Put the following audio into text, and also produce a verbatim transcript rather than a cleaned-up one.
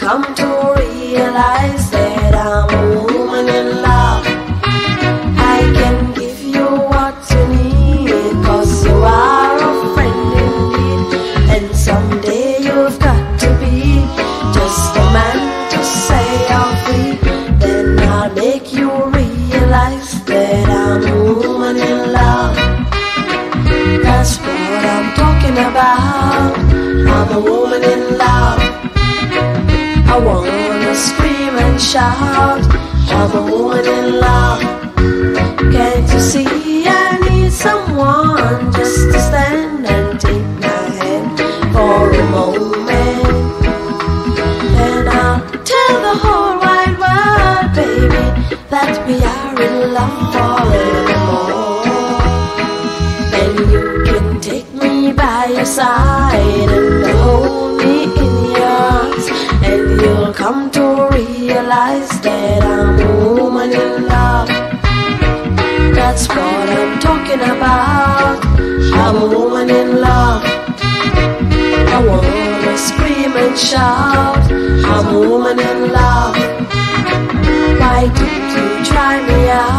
come to realize that I'm a woman in love. I can give you what you need, 'cause you are a friend indeed. And someday you've got to be just a man to say you're free. Then I'll make you realize that I'm a woman in love. That's what I'm talking about. I'm a woman in love. I wanna scream and shout. I'm a woman in love. Can't you see I need someone just to stand and take my hand for a moment? And I'll tell the whole wide world, baby, that we are in love forevermore. And you can take me by your side and hold me in your arms, and you'll come to realize that I'm a woman in love. That's what I'm talking about. I'm a woman in love. I wanna scream and shout. I'm a woman in love. Why don't you try me out?